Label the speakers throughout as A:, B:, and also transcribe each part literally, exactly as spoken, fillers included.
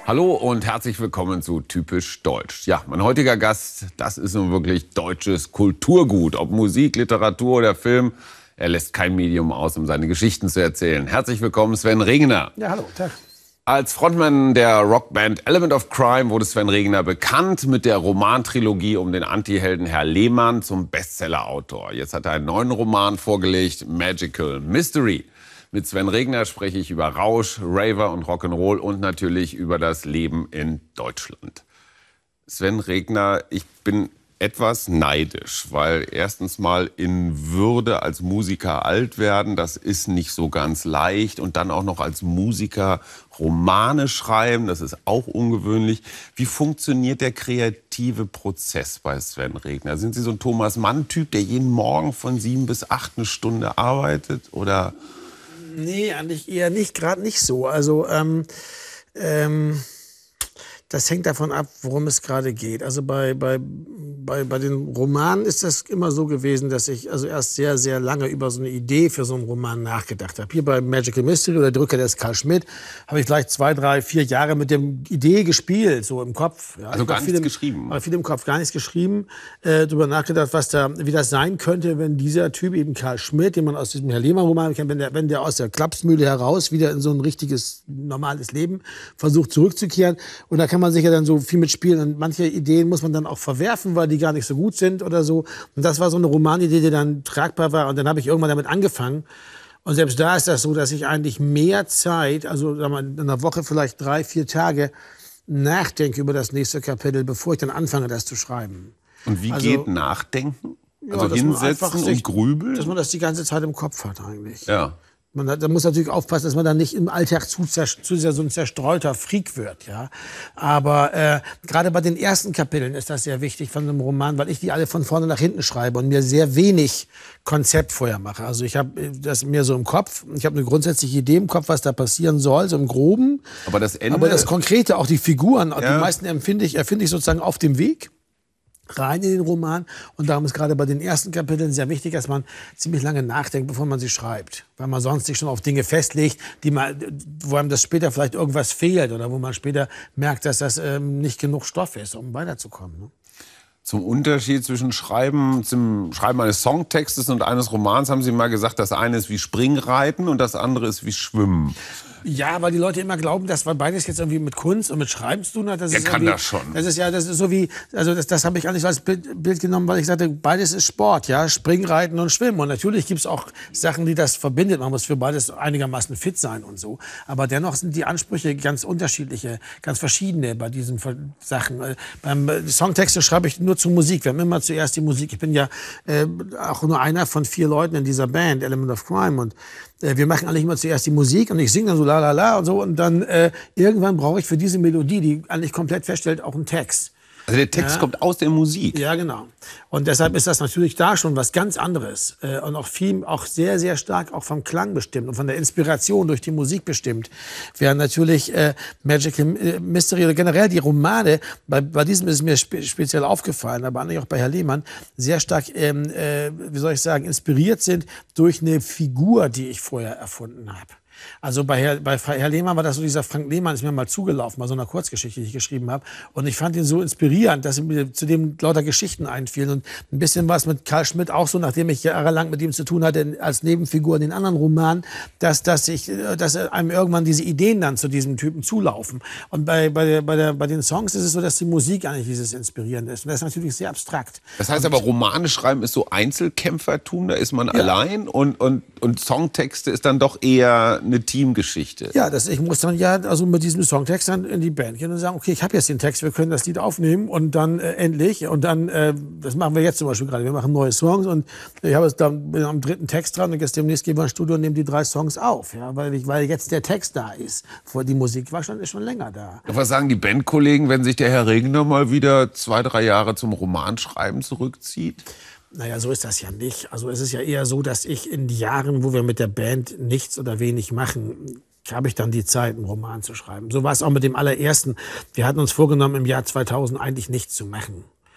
A: Hallo und herzlich willkommen zu Typisch Deutsch. Ja, mein heutiger Gast, das ist nun wirklich deutsches Kulturgut. Ob Musik, Literatur oder Film, er lässt kein Medium aus, um seine Geschichten zu erzählen. Herzlich willkommen, Sven Regner.
B: Ja, hallo, Tag.
A: Als Frontmann der Rockband Element of Crime wurde Sven Regner bekannt mit der Romantrilogie um den Antihelden Herr Lehmann zum Bestsellerautor. Jetzt hat er einen neuen Roman vorgelegt, Magical Mystery. Mit Sven Regner spreche ich über Rausch, Raver und Rock'n'Roll und natürlich über das Leben in Deutschland. Sven Regner, ich bin etwas neidisch, weil erstens mal in Würde als Musiker alt werden, das ist nicht so ganz leicht. Und dann auch noch als Musiker Romane schreiben, das ist auch ungewöhnlich. Wie funktioniert der kreative Prozess bei Sven Regner? Sind Sie so ein Thomas-Mann-Typ, der jeden Morgen von sieben bis acht eine Stunde arbeitet? Oder?
B: Nee, eigentlich eher nicht, gerade nicht so. Also, ähm, ähm, das hängt davon ab, worum es gerade geht. Also bei, bei, bei, bei den Romanen ist das immer so gewesen, dass ich also erst sehr, sehr lange über so eine Idee für so einen Roman nachgedacht habe. Hier bei Magical Mystery oder der Drücker, der ist Karl Schmidt, habe ich vielleicht zwei, drei, vier Jahre mit der Idee gespielt, so im Kopf. Ja.
A: Also gar nichts
B: im,
A: geschrieben?
B: Viel im Kopf, gar nichts geschrieben. Äh, darüber nachgedacht, was da, wie das sein könnte, wenn dieser Typ, eben Karl Schmidt, den man aus diesem Herr Lehmann-Roman kennt, wenn der, wenn der aus der Klapsmühle heraus wieder in so ein richtiges, normales Leben versucht zurückzukehren. Und da kann man sich ja dann so viel mitspielen. Und manche Ideen muss man dann auch verwerfen, weil die gar nicht so gut sind oder so. Und das war so eine Romanidee, die dann tragbar war. Und dann habe ich irgendwann damit angefangen. Und selbst da ist das so, dass ich eigentlich mehr Zeit, also sagen wir, in einer Woche vielleicht drei, vier Tage, nachdenke über das nächste Kapitel, bevor ich dann anfange, das zu schreiben.
A: Und wie
B: also,
A: geht Nachdenken? Also
B: ja,
A: hinsetzen
B: sich,
A: und grübeln?
B: Dass man das die ganze Zeit im Kopf hat eigentlich.
A: Ja.
B: Man hat, da muss natürlich aufpassen, dass man dann nicht im Alltag zu, zu sehr so ein zerstreuter Freak wird, ja. Aber äh, gerade bei den ersten Kapiteln ist das sehr wichtig von einem Roman, weil ich die alle von vorne nach hinten schreibe und mir sehr wenig Konzept vorher mache. Also ich habe das mir so im Kopf. Ich habe eine grundsätzliche Idee im Kopf, was da passieren soll, so im Groben.
A: Aber das Ende,
B: aber das Konkrete, auch die Figuren, auch
A: ja.
B: die meisten empfinde ich, erfinde ich sozusagen auf dem Weg rein in den Roman. Und darum ist gerade bei den ersten Kapiteln sehr wichtig, dass man ziemlich lange nachdenkt, bevor man sie schreibt. Weil man sonst sich schon auf Dinge festlegt, die man, wo einem das später vielleicht irgendwas fehlt oder wo man später merkt, dass das ähm, nicht genug Stoff ist, um weiterzukommen. Ne?
A: Zum Unterschied zwischen Schreiben, zum Schreiben eines Songtextes und eines Romans haben Sie mal gesagt, das eine ist wie Springreiten und das andere ist wie Schwimmen.
B: Ja, weil die Leute immer glauben, dass beides jetzt irgendwie mit Kunst und mit Schreiben zu tun hat. Das
A: Der
B: ist
A: kann das schon.
B: Das ist ja, das ist so wie, also das, das habe ich eigentlich als Bild, Bild genommen, weil ich sagte, beides ist Sport, ja, Springreiten und Schwimmen. Und natürlich gibt's auch Sachen, die das verbindet. Man muss für beides einigermaßen fit sein und so. Aber dennoch sind die Ansprüche ganz unterschiedliche, ganz verschiedene bei diesen Sachen. Beim Songtexte schreibe ich nur zur Musik. Wir haben immer zuerst die Musik. Ich bin ja äh, auch nur einer von vier Leuten in dieser Band, Element of Crime, und wir machen eigentlich immer zuerst die Musik und ich singe dann so la la la und so und dann äh, irgendwann brauche ich für diese Melodie, die eigentlich komplett feststellt, auch einen Text.
A: Also der Text ja. kommt aus der Musik.
B: Ja, genau. Und deshalb ist das natürlich da schon was ganz anderes äh, und auch viel, auch sehr, sehr stark auch vom Klang bestimmt und von der Inspiration durch die Musik bestimmt. Während natürlich äh, Magical Mystery oder generell die Romane, bei, bei diesem ist es mir spe speziell aufgefallen, aber eigentlich auch bei Herr Lehmann, sehr stark, ähm, äh, wie soll ich sagen, inspiriert sind durch eine Figur, die ich vorher erfunden habe. Also bei Herr, bei Herr Lehmann war das so, dieser Frank Lehmann ist mir mal zugelaufen, bei so einer Kurzgeschichte, die ich geschrieben habe. Und ich fand ihn so inspirierend, dass mir zu dem lauter Geschichten einfielen. Und ein bisschen was mit Karl Schmidt auch so, nachdem ich jahrelang mit ihm zu tun hatte, als Nebenfigur in den anderen Romanen, dass, dass, ich, dass einem irgendwann diese Ideen dann zu diesem Typen zulaufen. Und bei, bei, der, bei, der, bei den Songs ist es so, dass die Musik eigentlich dieses Inspirierende ist. Und das ist natürlich sehr abstrakt.
A: Das heißt
B: und
A: aber, Romane schreiben ist so Einzelkämpfertum, da ist man
B: ja.
A: allein und, und, und Songtexte ist dann doch eher eine Teamgeschichte.
B: Ja, das, ich muss dann ja also mit diesem Songtext dann in die Band gehen und sagen, okay, ich habe jetzt den Text, wir können das Lied aufnehmen und dann äh, endlich und dann, äh, das machen wir jetzt zum Beispiel gerade, wir machen neue Songs und ich habe jetzt dann bin am dritten Text dran und jetzt demnächst gehen wir ins Studio und nehmen die drei Songs auf, ja, weil, ich, weil jetzt der Text da ist. Vor die Musik war schon, ist schon länger da.
A: Was sagen die Bandkollegen, wenn sich der Herr Regner mal wieder zwei, drei Jahre zum Romanschreiben zurückzieht?
B: Naja, so ist das ja nicht. Also es ist ja eher so, dass ich in die Jahren, wo wir mit der Band nichts oder wenig machen, habe ich dann die Zeit, einen Roman zu schreiben. So war es auch mit dem allerersten. Wir hatten uns vorgenommen, im Jahr zweitausend eigentlich nichts zu machen.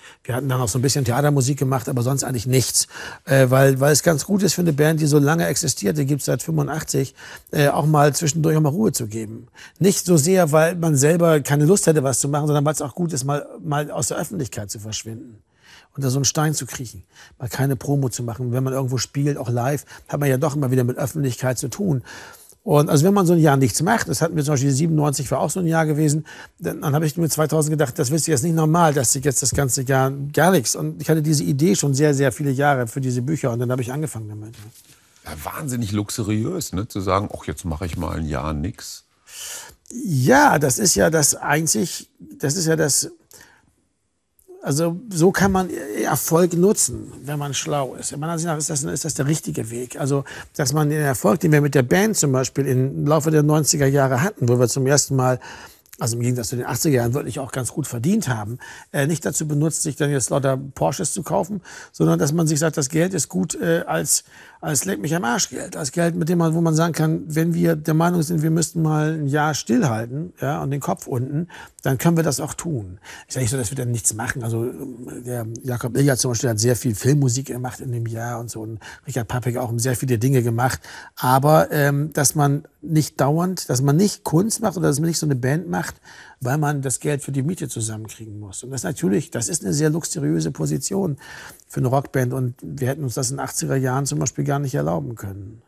B: Wir hatten dann auch so ein bisschen Theatermusik gemacht, aber sonst eigentlich nichts. Äh, weil, weil es ganz gut ist für eine Band, die so lange existiert, die gibt es seit fünfundachtzig, äh, auch mal zwischendurch auch mal Ruhe zu geben. Nicht so sehr, weil man selber keine Lust hätte, was zu machen, sondern weil es auch gut ist, mal, mal aus der Öffentlichkeit zu verschwinden. Unter so einen Stein zu kriechen, mal keine Promo zu machen. Wenn man irgendwo spielt, auch live, hat man ja doch immer wieder mit Öffentlichkeit zu tun. Und also wenn man so ein Jahr nichts macht, das hatten wir zum Beispiel siebenundneunzig war auch so ein Jahr gewesen, dann, dann habe ich mir zweitausend gedacht, das ist jetzt nicht normal, dass ich jetzt das ganze Jahr gar nichts. Und ich hatte diese Idee schon sehr, sehr viele Jahre für diese Bücher und dann habe ich angefangen damit.
A: Ja, wahnsinnig luxuriös, ne? Zu sagen, ach, jetzt mache ich mal ein Jahr nichts.
B: Ja, das ist ja das einzig, das ist ja das, also so kann man Erfolg nutzen, wenn man schlau ist. Meiner Ansicht nach ist das, ist das der richtige Weg. Also, dass man den Erfolg, den wir mit der Band zum Beispiel im Laufe der neunziger Jahre hatten, wo wir zum ersten Mal, also im Gegensatz zu den achtziger Jahren, wirklich auch ganz gut verdient haben, äh, nicht dazu benutzt, sich dann jetzt lauter Porsches zu kaufen, sondern dass man sich sagt, das Geld ist gut äh, als als leck mich am Arsch Geld, als Geld, mit dem man, wo man sagen kann, wenn wir der Meinung sind, wir müssten mal ein Jahr stillhalten, ja, und den Kopf unten, dann können wir das auch tun. Ist ja nicht so, dass wir dann nichts machen. Also der Jakob Ilja zum Beispiel hat sehr viel Filmmusik gemacht in dem Jahr und so, und Richard Pappig auch sehr viele Dinge gemacht. Aber ähm, dass man nicht dauernd, dass man nicht Kunst macht oder dass man nicht so eine Band macht, weil man das Geld für die Miete zusammenkriegen muss. Und das natürlich, das ist eine sehr luxuriöse Position für eine Rockband. Und wir hätten uns das in den achtziger Jahren zum Beispiel gar nicht erlauben können.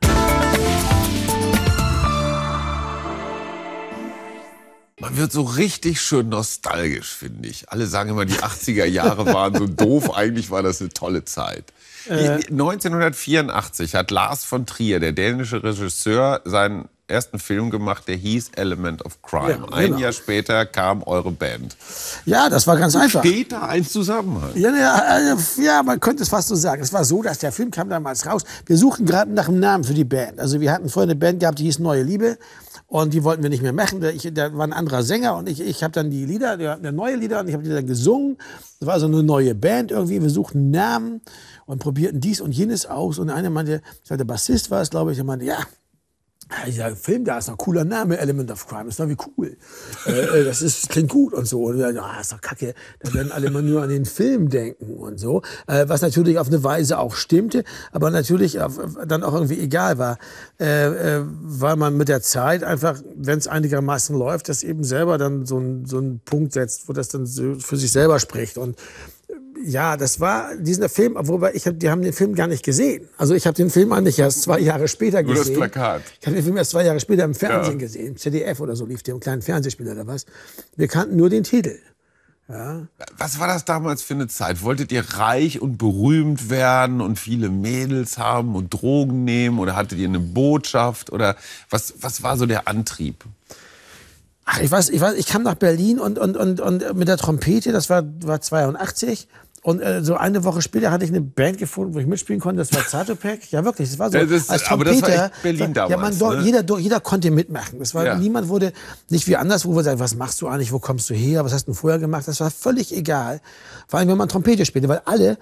A: Man wird so richtig schön nostalgisch, finde ich. Alle sagen immer, die achtziger Jahre waren so doof. Eigentlich war das eine tolle Zeit. Äh. neunzehnhundertvierundachtzig hat Lars von Trier, der dänische Regisseur, seinen ersten Film gemacht, der hieß Element of Crime. Ja, genau. Ein Jahr später kam eure Band.
B: Ja, das war ganz einfach.
A: Steht da ein Zusammenhang?
B: Ja, ja, ja, man könnte es fast so sagen. Es war so, dass der Film kam damals raus. Wir suchten gerade nach einem Namen für die Band. Also wir hatten vorher eine Band gehabt, die hieß Neue Liebe. Und die wollten wir nicht mehr machen. Ich, da war ein anderer Sänger und ich, ich habe dann die Lieder, der, der neue Lieder, und ich habe die dann gesungen. Das war so eine neue Band irgendwie. Wir suchten einen Namen und probierten dies und jenes aus. Und einer meinte, der Bassist war es, glaube ich, der meinte, ja, dieser Film, da ist noch ein cooler Name, Element of Crime. Das war wie cool. äh, das ist, klingt gut und so. Und wir, ja, ist doch kacke. Da werden alle immer nur an den Film denken und so. Äh, was natürlich auf eine Weise auch stimmte, aber natürlich auf, dann auch irgendwie egal war. Äh, äh, weil man mit der Zeit einfach, wenn es einigermaßen läuft, das eben selber dann so, ein, so einen Punkt setzt, wo das dann so für sich selber spricht. Und ja, das war dieser Film, wobei ich hab, die haben den Film gar nicht gesehen. Also ich habe den Film eigentlich erst zwei Jahre später gesehen.
A: Nur das Plakat.
B: Ich habe den Film erst zwei Jahre später im Fernsehen
A: ja.
B: gesehen. Im Z D F oder so lief der, im kleinen Fernsehspiel oder was. Wir kannten nur den Titel. Ja.
A: Was war das damals für eine Zeit? Wolltet ihr reich und berühmt werden und viele Mädels haben und Drogen nehmen? Oder hattet ihr eine Botschaft? Oder was, was war so der Antrieb?
B: Ach, ich weiß, ich weiß, ich kam nach Berlin und, und, und, und mit der Trompete, das war, war zweiundachtzig. Und äh, so eine Woche später hatte ich eine Band gefunden, wo ich mitspielen konnte. Das war Zatopek. Ja, wirklich. Das war so.
A: Ja, das,
B: als
A: aber das war echt Berlin damals.
B: Ja, man, do,
A: ne?
B: jeder, do, jeder konnte mitmachen. Das war,
A: ja.
B: Niemand wurde nicht wie anderswo, wo sagen, was machst du eigentlich, wo kommst du her, was hast du vorher gemacht? Das war völlig egal. Vor allem, wenn man Trompete spielte, weil alle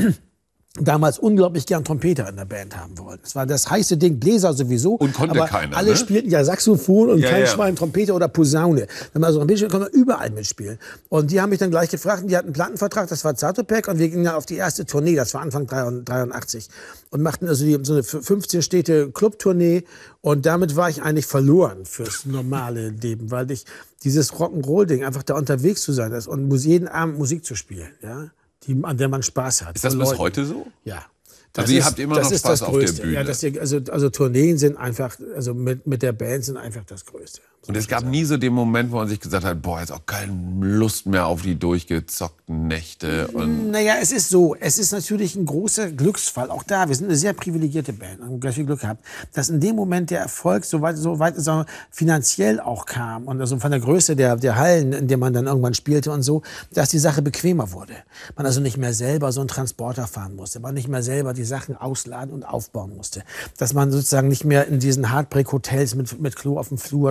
B: damals unglaublich gern Trompeter in der Band haben wollten. Das war das heiße Ding, Bläser sowieso.
A: Und konnte
B: aber
A: keiner,
B: alle
A: ne?
B: spielten ja Saxophon und
A: ja,
B: kein
A: ja.
B: Schwein Trompete oder Posaune. Wenn man so ein bisschen konnte man überall mitspielen. Und die haben mich dann gleich gefragt, und die hatten einen Plattenvertrag, das war Zatopek, und wir gingen dann auf die erste Tournee, das war Anfang dreiundachtzig. Und machten also die, so eine fünfzehn Städte Clubtournee. Und damit war ich eigentlich verloren fürs normale Leben, weil ich dieses Rock'n'Roll-Ding, einfach da unterwegs zu sein ist und jeden Abend Musik zu spielen, ja, die, an der man Spaß hat.
A: Ist das bis heute so?
B: Ja.
A: Das also ihr ist, habt immer noch Spaß auf der Bühne.
B: Ja, das hier, also, also Tourneen sind einfach, also mit, mit der Band sind einfach das Größte.
A: Und es gab nie so den Moment, wo man sich gesagt hat, boah, jetzt auch keine Lust mehr auf die durchgezockten Nächte. Und
B: naja, es ist so, es ist natürlich ein großer Glücksfall. Auch da, wir sind eine sehr privilegierte Band, haben ganz viel Glück gehabt, dass in dem Moment der Erfolg so weit, so weit so finanziell auch kam und also von der Größe der, der Hallen, in denen man dann irgendwann spielte und so, dass die Sache bequemer wurde. Man also nicht mehr selber so einen Transporter fahren musste, man nicht mehr selber die Sachen ausladen und aufbauen musste. Dass man sozusagen nicht mehr in diesen Heartbreak-Hotels mit, mit Klo auf dem Flur schlafen musste.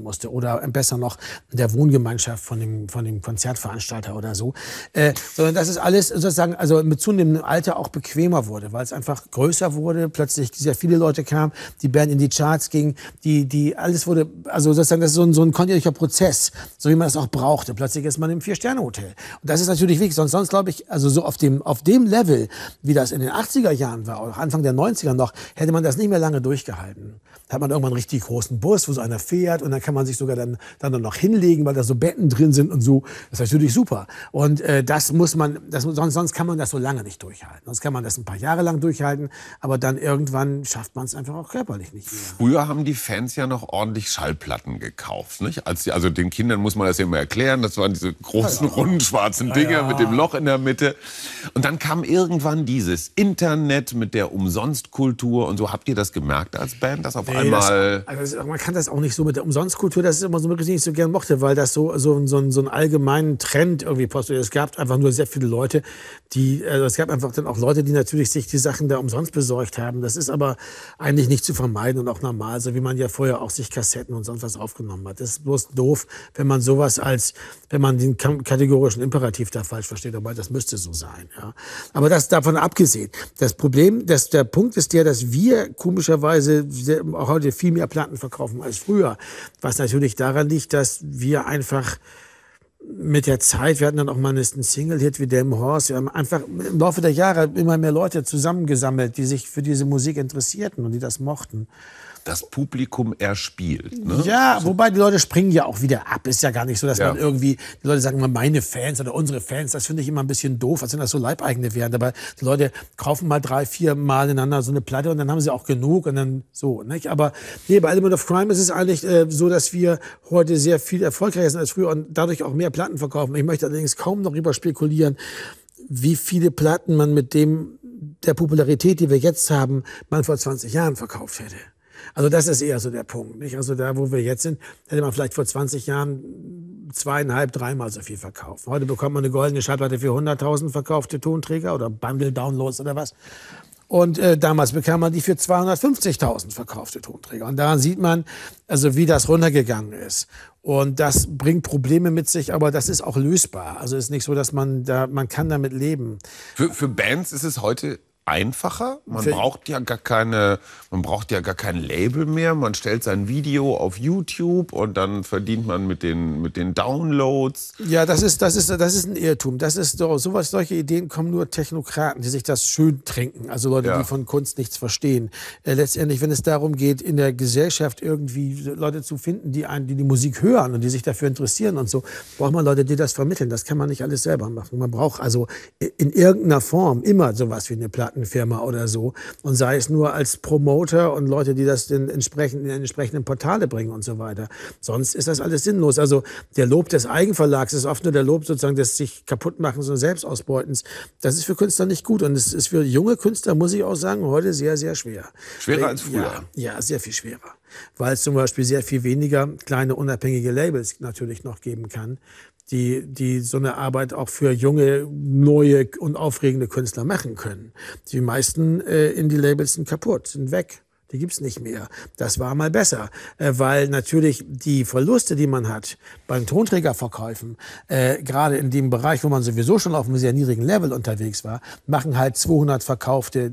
B: musste oder besser noch in der Wohngemeinschaft von dem, von dem Konzertveranstalter oder so. Äh, sondern dass es alles sozusagen, also mit zunehmendem Alter auch bequemer wurde, weil es einfach größer wurde, plötzlich sehr viele Leute kamen, die Band in die Charts ging, die, die, alles wurde, also sozusagen, das ist so ein, so ein kontinuierlicher Prozess, so wie man es auch brauchte. Plötzlich ist man im Vier-Sterne-Hotel. Und das ist natürlich wichtig, sonst, sonst glaube ich, also so auf dem, auf dem Level, wie das in den achtziger Jahren war, oder Anfang der neunziger noch, hätte man das nicht mehr lange durchgehalten. Da hat man irgendwann einen richtig großen Bus, wo so einer fährt und dann kann man sich sogar dann, dann noch hinlegen, weil da so Betten drin sind und so. Das ist natürlich super. Und äh, das muss man, das, sonst, sonst kann man das so lange nicht durchhalten. Sonst kann man das ein paar Jahre lang durchhalten, aber dann irgendwann schafft man es einfach auch körperlich nicht mehr.
A: Früher haben die Fans ja noch ordentlich Schallplatten gekauft, nicht? Als die, also den Kindern muss man das ja immer erklären. Das waren diese großen, ja, ja. runden, schwarzen Dinger ja, ja. mit dem Loch in der Mitte. Und dann kam irgendwann dieses Internet mit der Umsonstkultur und so. Habt ihr das gemerkt als Band, dass auf
B: nee,
A: einmal...
B: Das, also man kann das auch nicht so mit der Umsonstkultur, das ist immer so wirklich nicht so gern mochte, weil das so, so, so, so einen allgemeinen Trend irgendwie postuliert. Es gab einfach nur sehr viele Leute, die, also es gab einfach dann auch Leute, die natürlich sich die Sachen da umsonst besorgt haben. Das ist aber eigentlich nicht zu vermeiden und auch normal, so wie man ja vorher auch sich Kassetten und sonst was aufgenommen hat. Das ist bloß doof, wenn man sowas als, wenn man den kategorischen Imperativ da falsch versteht, aber das müsste so sein. Ja. Aber das davon abgesehen. Das Problem, dass der Punkt ist der, dass wir komischerweise sehr, auch heute viel mehr Platten verkaufen als früher. Was natürlich daran liegt, dass wir einfach mit der Zeit, wir hatten dann auch mal einen Single-Hit wie Damn Horse, wir haben einfach im Laufe der Jahre immer mehr Leute zusammengesammelt, die sich für diese Musik interessierten und die das mochten.
A: Das Publikum erspielt. Ne?
B: Ja, wobei die Leute springen ja auch wieder ab. Ist ja gar nicht so, dass
A: ja.
B: man irgendwie, die Leute sagen immer meine Fans oder unsere Fans, das finde ich immer ein bisschen doof, als wenn das so Leibeigene wären. Aber die Leute kaufen mal drei, vier Mal ineinander so eine Platte und dann haben sie auch genug und dann so. Nicht? Aber nee, bei Element of Crime ist es eigentlich äh, so, dass wir heute sehr viel erfolgreicher sind als früher und dadurch auch mehr Platten verkaufen. Ich möchte allerdings kaum noch darüber spekulieren, wie viele Platten man mit dem der Popularität, die wir jetzt haben, man vor zwanzig Jahren verkauft hätte. Also das ist eher so der Punkt, nicht? Also da, wo wir jetzt sind, hätte man vielleicht vor zwanzig Jahren zweieinhalb, dreimal so viel verkauft. Heute bekommt man eine goldene Schallplatte für hunderttausend verkaufte Tonträger oder Bundle-Downloads oder was. Und äh, damals bekam man die für zweihundertfünfzigtausend verkaufte Tonträger. Und daran sieht man, also wie das runtergegangen ist. Und das bringt Probleme mit sich, aber das ist auch lösbar. Also es ist nicht so, dass man da, man kann damit leben.
A: Für, für Bands ist es heute einfacher. Man
B: Für
A: braucht ja gar keine, man braucht ja gar kein Label mehr. Man stellt sein Video auf YouTube und dann verdient man mit den, mit den Downloads.
B: Ja, das ist, das ist, das ist ein Irrtum. Das ist doch, sowas, solche Ideen kommen nur Technokraten, die sich das schön trinken. Also Leute,
A: Ja.
B: die von Kunst nichts verstehen. Äh, letztendlich, wenn es darum geht, in der Gesellschaft irgendwie Leute zu finden, die einen, die die Musik hören und die sich dafür interessieren und so, braucht man Leute, die das vermitteln. Das kann man nicht alles selber machen. Man braucht also in irgendeiner Form immer sowas wie eine Platten Firma oder so und sei es nur als Promoter und Leute, die das in entsprechenden, in entsprechenden Portale bringen und so weiter. Sonst ist das alles sinnlos. Also der Lob des Eigenverlags ist oft nur der Lob sozusagen des sich kaputtmachens und Selbstausbeutens. Das ist für Künstler nicht gut und es ist für junge Künstler, muss ich auch sagen, heute sehr, sehr schwer.
A: Schwerer als früher.
B: Ja, ja, sehr viel schwerer. Weil es zum Beispiel sehr viel weniger kleine unabhängige Labels natürlich noch geben kann, die, die so eine Arbeit auch für junge, neue und aufregende Künstler machen können. Die meisten äh, Indie-Labels sind kaputt, sind weg. Die gibt's nicht mehr. Das war mal besser, äh, weil natürlich die Verluste, die man hat beim Tonträgerverkäufen, äh, gerade in dem Bereich, wo man sowieso schon auf einem sehr niedrigen Level unterwegs war, machen halt zweihundert verkaufte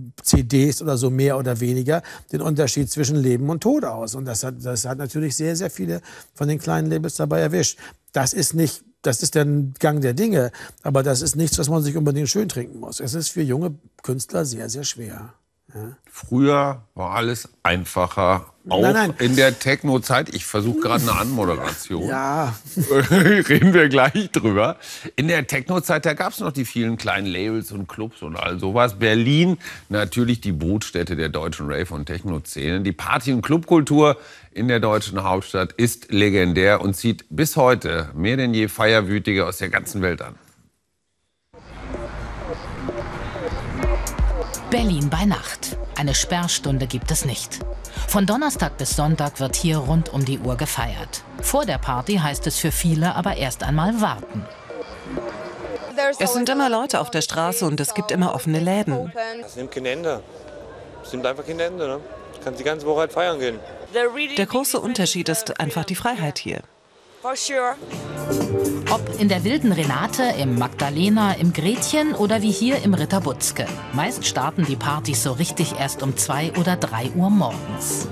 B: C Ds oder so mehr oder weniger den Unterschied zwischen Leben und Tod aus. Und das hat, das hat natürlich sehr, sehr viele von den kleinen Labels dabei erwischt. Das ist nicht, das ist der Gang der Dinge, aber das ist nichts, was man sich unbedingt schön trinken muss. Es ist für junge Künstler sehr, sehr schwer. Ja.
A: Früher war alles einfacher, auch
B: Nein, nein.
A: in der Techno-Zeit. Ich versuche gerade eine Anmoderation.
B: Ja.
A: Reden wir gleich drüber. In der Techno-Zeit, da gab es noch die vielen kleinen Labels und Clubs und all sowas. Berlin, natürlich die Brutstätte der deutschen Rave- und Techno-Szenen. Die Party- und Clubkultur in der deutschen Hauptstadt ist legendär und zieht bis heute mehr denn je Feierwütige aus der ganzen Welt an.
C: Berlin bei Nacht. Eine Sperrstunde gibt es nicht. Von Donnerstag bis Sonntag wird hier rund um die Uhr gefeiert. Vor der Party heißt es für viele aber erst einmal warten.
D: Es sind immer Leute auf der Straße und es gibt immer offene Läden.
E: Es nimmt kein Ende. Es nimmt einfach kein Ende. Ne? Du kannst die ganze Woche halt feiern gehen.
D: Der große Unterschied ist einfach die Freiheit hier.
C: Ob in der wilden Renate, im Magdalena, im Gretchen oder wie hier im Ritter Butzke. Meist starten die Partys so richtig erst um zwei oder drei Uhr morgens.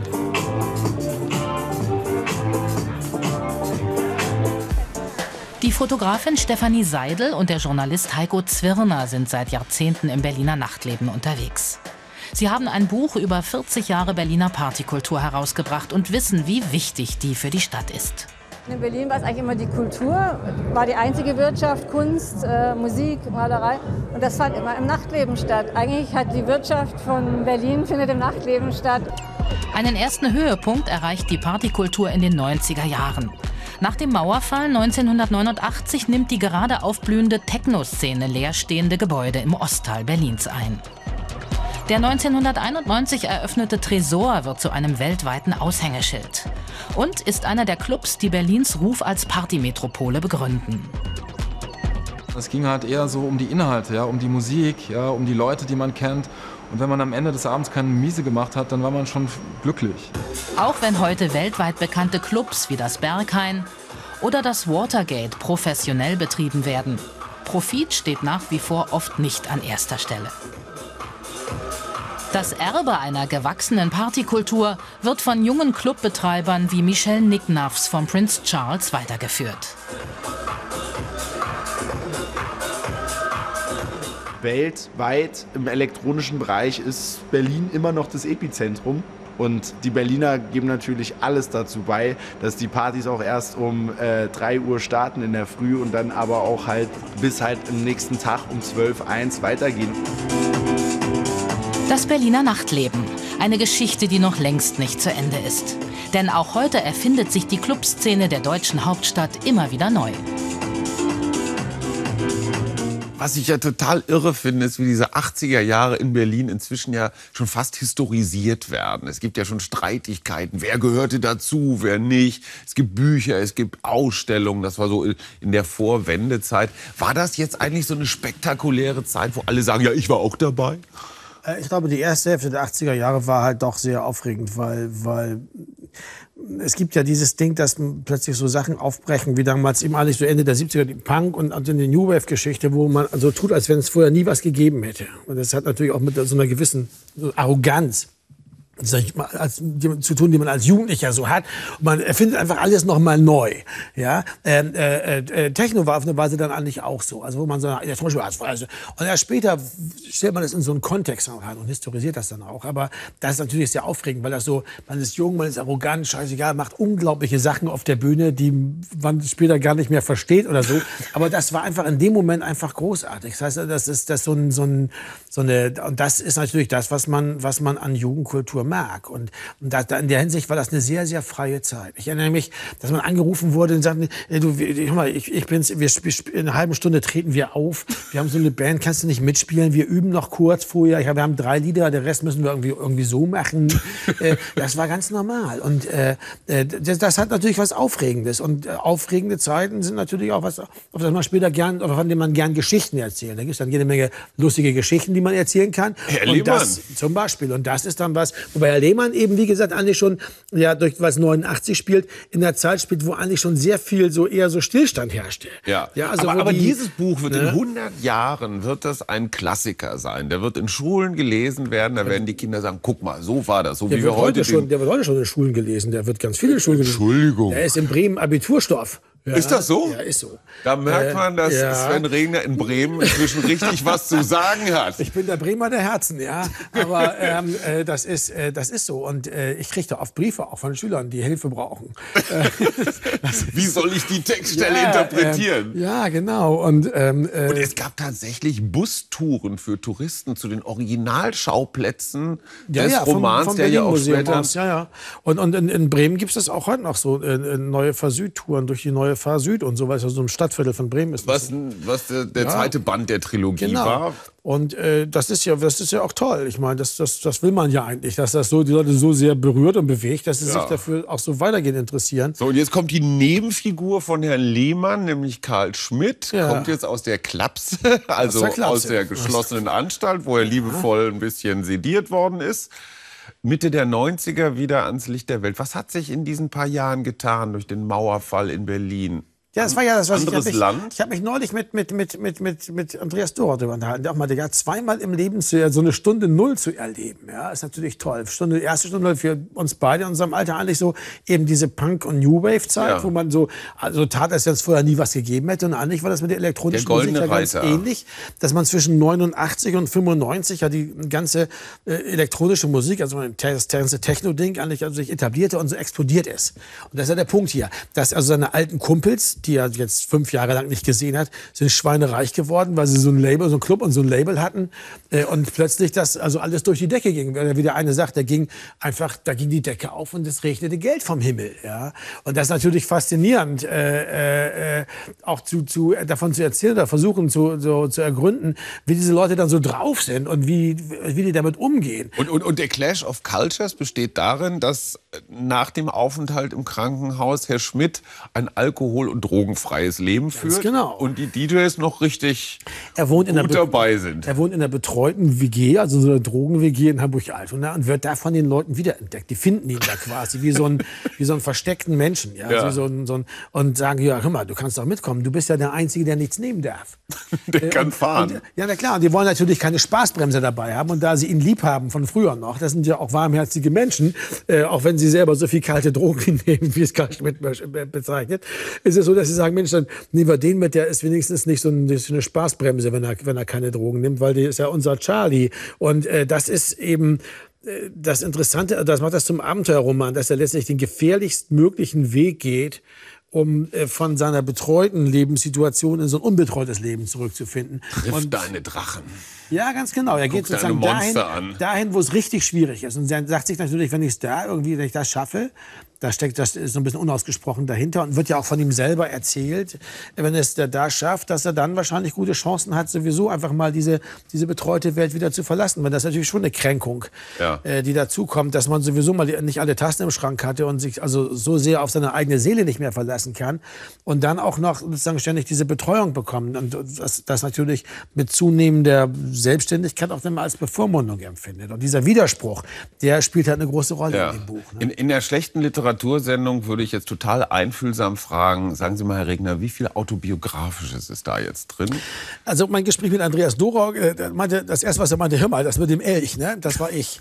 C: Die Fotografin Stefanie Seidel und der Journalist Heiko Zwirner sind seit Jahrzehnten im Berliner Nachtleben unterwegs. Sie haben ein Buch über vierzig Jahre Berliner Partykultur herausgebracht und wissen, wie wichtig die für die Stadt ist.
E: In Berlin war es eigentlich immer die Kultur, war die einzige Wirtschaft, Kunst, äh, Musik, Malerei. Und das fand immer im Nachtleben statt. Eigentlich hat die Wirtschaft von Berlin findet im Nachtleben statt.
C: Einen ersten Höhepunkt erreicht die Partykultur in den neunziger Jahren. Nach dem Mauerfall neunzehnhundertneunundachtzig nimmt die gerade aufblühende Techno-Szene leerstehende Gebäude im Ostteil Berlins ein. Der neunzehnhunderteinundneunzig eröffnete Tresor wird zu einem weltweiten Aushängeschild und ist einer der Clubs, die Berlins Ruf als Partymetropole begründen.
F: Es ging halt eher so um die Inhalte, ja, um die Musik, ja, um die Leute, die man kennt. Und wenn man am Ende des Abends keine Miese gemacht hat, dann war man schon glücklich.
C: Auch wenn heute weltweit bekannte Clubs wie das Berghain oder das Watergate professionell betrieben werden, Profit steht nach wie vor oft nicht an erster Stelle. Das Erbe einer gewachsenen Partykultur wird von jungen Clubbetreibern wie Michelle Nicknaffs vom Prince Charles weitergeführt.
G: Weltweit im elektronischen Bereich ist Berlin immer noch das Epizentrum. Und die Berliner geben natürlich alles dazu bei, dass die Partys auch erst um äh, drei Uhr starten in der Früh und dann aber auch halt bis halt am nächsten Tag um zwölf, eins weitergehen.
C: Das Berliner Nachtleben. Eine Geschichte, die noch längst nicht zu Ende ist. Denn auch heute erfindet sich die Clubszene der deutschen Hauptstadt immer wieder neu.
A: Was ich ja total irre finde, ist, wie diese achtziger Jahre in Berlin inzwischen ja schon fast historisiert werden. Es gibt ja schon Streitigkeiten, wer gehörte dazu, wer nicht. Es gibt Bücher, es gibt Ausstellungen, das war so in der Vorwendezeit. War das jetzt eigentlich so eine spektakuläre Zeit, wo alle sagen, ja, ich war auch dabei?
B: Ich glaube, die erste Hälfte der achtziger Jahre war halt doch sehr aufregend, weil, weil es gibt ja dieses Ding, dass plötzlich so Sachen aufbrechen, wie damals eben eigentlich so Ende der siebziger, die Punk- und also die New Wave-Geschichte, wo man so tut, als wenn es vorher nie was gegeben hätte. Und das hat natürlich auch mit so einer gewissen Arroganz als, zu tun, die man als Jugendlicher so hat. Und man erfindet einfach alles noch mal neu. Ja, ähm, äh, äh, Techno war auf eine Weise dann eigentlich auch so. Also wo man so, ja, zum Beispiel, also, und erst später stellt man das in so einen Kontext rein und historisiert das dann auch. Aber das ist natürlich sehr aufregend, weil das so, man ist jung, man ist arrogant, scheißegal, macht unglaubliche Sachen auf der Bühne, die man später gar nicht mehr versteht oder so. Aber das war einfach in dem Moment einfach großartig. Das heißt, das ist das so ein, so ein, so eine, und das ist natürlich das, was man, was man an Jugendkultur mag. Und, und da, da in der Hinsicht war das eine sehr, sehr freie Zeit. Ich erinnere mich, dass man angerufen wurde und sagte, äh, du, hör mal, ich, ich bin's, wir, wir, in einer halben Stunde treten wir auf. Wir haben so eine Band, kannst du nicht mitspielen? Wir üben noch kurz vorher. Ich, wir haben drei Lieder, den Rest müssen wir irgendwie, irgendwie so machen. äh, das war ganz normal. Und äh, das, das hat natürlich was Aufregendes. Und äh, aufregende Zeiten sind natürlich auch was, auf das man später gern, oder von dem man gern Geschichten erzählt. Da gibt es dann jede Menge lustige Geschichten, die man erzählen kann.
A: Herr
B: und
A: Lehmann.
B: das zum Beispiel. Und das ist dann was, wobei Herr Lehmann eben, wie gesagt, eigentlich schon, ja, durch was neunundachtzig spielt, in der Zeit spielt, wo eigentlich schon sehr viel so eher so Stillstand herrschte.
A: Ja,
B: ja also
A: aber, aber
B: die,
A: dieses Buch wird
B: ne?
A: in hundert Jahren wird das ein Klassiker sein. Der wird in Schulen gelesen werden, da werden die Kinder sagen, guck mal, so war das, so
B: der
A: wie
B: wird
A: wir heute...
B: heute schon, der wird heute schon in Schulen gelesen, der wird ganz viele Schulen gelesen.
A: Entschuldigung.
B: Der ist in Bremen Abiturstoff. Ja,
A: ist das so?
B: Ja, ist so.
A: Da merkt man, dass
B: äh, ja.
A: Sven Regner in Bremen inzwischen richtig was zu sagen hat.
B: Ich bin der Bremer der Herzen, ja. Aber ähm, äh, das, ist, äh, das ist so. Und äh, ich kriege da oft Briefe auch von Schülern, die Hilfe brauchen.
A: Wie soll ich die Textstelle
B: ja,
A: interpretieren?
B: Ähm, ja, genau. Und, ähm, äh,
A: Und es gab tatsächlich Bustouren für Touristen zu den Originalschauplätzen
B: ja,
A: des
B: ja, vom,
A: Romans,
B: vom
A: der ja auch
B: Berlin-Museum
A: später...
B: aus, ja, ja. Und, und in, in Bremen gibt es das auch heute noch so, äh, neue Fahr-Süd-Touren durch die neue Fahr-Süd und so weiter, so ein Stadtviertel von Bremen ist.
A: Was, was der, der
B: Ja.
A: zweite Band der Trilogie
B: Genau.
A: war.
B: Und äh, das ist ja, das ist ja auch toll. Ich meine, das, das, das will man ja eigentlich, dass das so die Leute so sehr berührt und bewegt, dass sie
A: Ja.
B: sich dafür auch so weitergehend interessieren.
A: So, und jetzt kommt die Nebenfigur von Herrn Lehmann, nämlich Karl Schmidt,
B: Ja.
A: kommt jetzt aus der Klapse, also
B: der Klapse.
A: aus der geschlossenen Anstalt, wo er liebevoll ein bisschen sediert worden ist. Mitte der neunziger wieder ans Licht der Welt. Was hat sich in diesen paar Jahren getan durch den Mauerfall in Berlin?
B: Ja, das war ja das, was
A: Anderes
B: ich, ich
A: Land?
B: habe mich, ich hab mich neulich mit, mit, mit, mit, mit, mit Andreas Dorer darüber unterhalten. Der auch mal, der hat zweimal im Leben zu, so eine Stunde Null zu erleben. Ja, ist natürlich toll. Stunde, erste Stunde für uns beide in unserem Alter eigentlich so eben diese Punk- und New Wave-Zeit, ja. wo man so also tat, als wenn es vorher nie was gegeben hätte. Und eigentlich war das mit der elektronischen
A: der
B: Musik ja ganz
A: Reiter.
B: ähnlich, dass man zwischen neunundachtzig und fünfundneunzig ja die ganze äh, elektronische Musik, also das ganze Techno-Ding eigentlich also sich etablierte und so explodiert ist. Und das ist ja der Punkt hier, dass also seine alten Kumpels, die ja jetzt fünf Jahre lang nicht gesehen hat, sind schweinereich geworden, weil sie so ein Label, so ein Club und so ein Label hatten äh, und plötzlich das also alles durch die Decke ging. Wie der eine sagt, da ging einfach, da ging die Decke auf und es regnete Geld vom Himmel. Ja? Und das ist natürlich faszinierend, äh, äh, auch zu, zu, davon zu erzählen oder versuchen zu, so, zu ergründen, wie diese Leute dann so drauf sind und wie, wie die damit umgehen.
A: Und, und, und der Clash of Cultures besteht darin, dass nach dem Aufenthalt im Krankenhaus Herr Schmidt ein Alkohol- und drogenfreies Leben führt
B: genau.
A: und die D Js noch richtig
B: er wohnt in
A: gut
B: der
A: dabei sind.
B: Er wohnt in einer betreuten W G, also so einer Drogen-W G in Hamburg-Altona und wird da von den Leuten wiederentdeckt. Die finden ihn da quasi wie so ein, wie so einen versteckten Menschen. Ja?
A: Ja.
B: Also so ein, so ein, und sagen, ja, hör mal, du kannst doch mitkommen. Du bist ja der Einzige, der nichts nehmen darf.
A: Der
B: äh,
A: kann
B: und,
A: fahren.
B: Und, ja, na klar. Und die wollen natürlich keine Spaßbremse dabei haben. Und da sie ihn lieb haben von früher noch, das sind ja auch warmherzige Menschen, äh, auch wenn sie selber so viel kalte Drogen nehmen, wie es Karl Schmidt bezeichnet, ist es so, dass sie sagen, Mensch, dann nehmen wir den mit, der ist wenigstens nicht so eine Spaßbremse, wenn er, wenn er keine Drogen nimmt, weil der ist ja unser Charlie. Und äh, das ist eben äh, das Interessante, das macht das zum Abenteuerroman, dass er letztlich den gefährlichst möglichen Weg geht, um äh, von seiner betreuten Lebenssituation in so ein unbetreutes Leben zurückzufinden.
A: Triff
B: und
A: deine Drachen.
B: Ja, ganz genau. Er geht
A: Guck
B: sozusagen dahin,
A: an.
B: dahin, wo es richtig schwierig ist. Und er sagt sich natürlich, wenn ich es da irgendwie, wenn ich das schaffe, da steckt das ist so ein bisschen unausgesprochen dahinter und wird ja auch von ihm selber erzählt, wenn er es da, da schafft, dass er dann wahrscheinlich gute Chancen hat, sowieso einfach mal diese, diese betreute Welt wieder zu verlassen. Weil das ist natürlich schon eine Kränkung,
A: ja.
B: äh, die dazu kommt, dass man sowieso mal die, nicht alle Tasten im Schrank hatte und sich also so sehr auf seine eigene Seele nicht mehr verlassen kann und dann auch noch sozusagen ständig diese Betreuung bekommt. Und das, das natürlich mit zunehmender Selbstständigkeit auch dann mal als Bevormundung empfindet. Und dieser Widerspruch, der spielt halt eine große Rolle
A: ja.
B: in dem Buch. Ne?
A: In, in der schlechten Literatur Literatursendung würde ich jetzt total einfühlsam fragen, sagen Sie mal, Herr Regner, wie viel Autobiografisches ist da jetzt drin?
B: Also mein Gespräch mit Andreas Dorer, äh, meinte, das erste, was er meinte, hör mal, das mit dem Elch, ne? Das war ich.